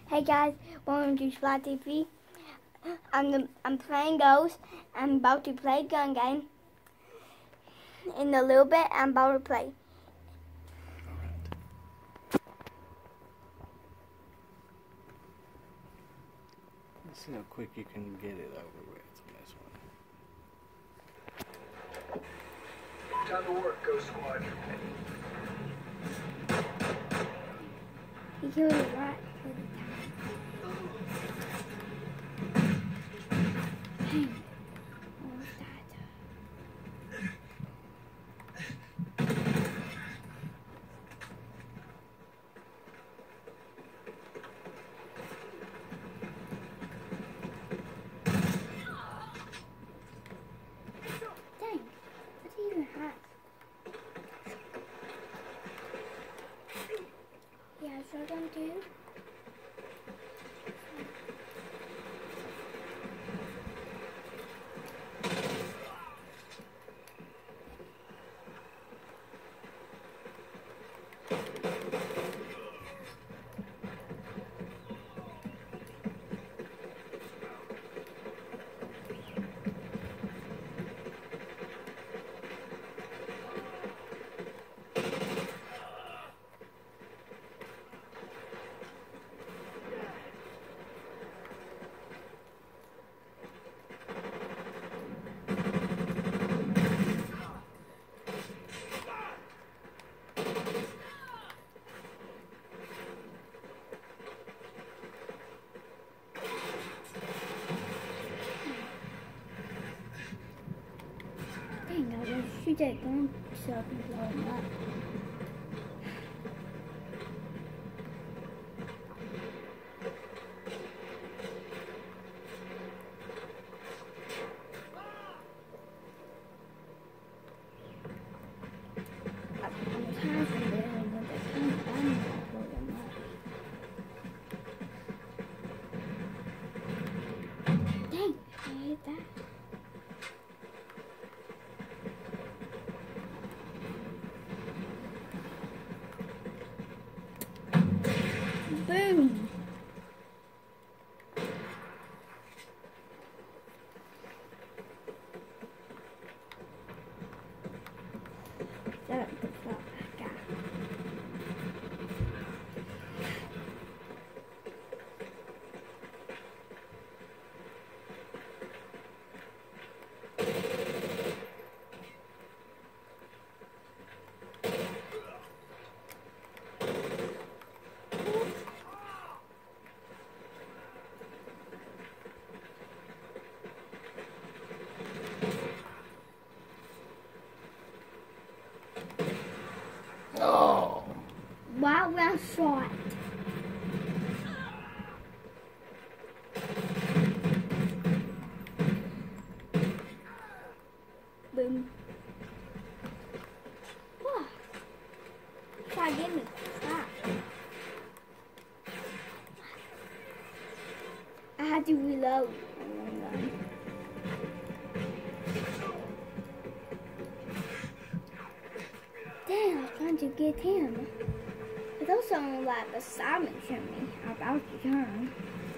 Hey guys, welcome to Splat TV. I'm playing Ghost. I'm about to play gun game. In a little bit, I'm about to play. Let's see how quick you can get it over with on this one. Time to work, Ghost Squad. He killed it right. Dang. Almost died. Dang. What do you even have? Yeah, shotgun too. Dang, I wish shoot that gun so I can blow him up. I'm tired from there and when they come down, I'll blow them up. Dang, I hit that. Boom! That's the fuck I got. Oh! Wow, well shot. Boom. Whoa. Try to get me. Stop. I had to reload. Damn, I was trying to get him. But those sound like beside me to me. I'm about to turn.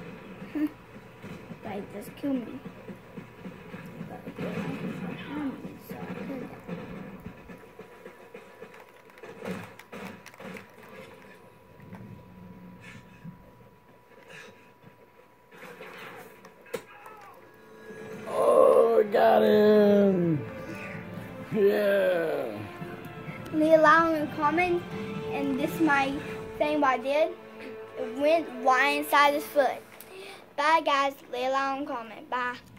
But he just killed me. But he was behind me, so I couldn't. Oh, got him! Yeah! Leave a like and comment, and this is my thing what I did. It went right inside his foot. Bye guys, leave a like and comment. Bye.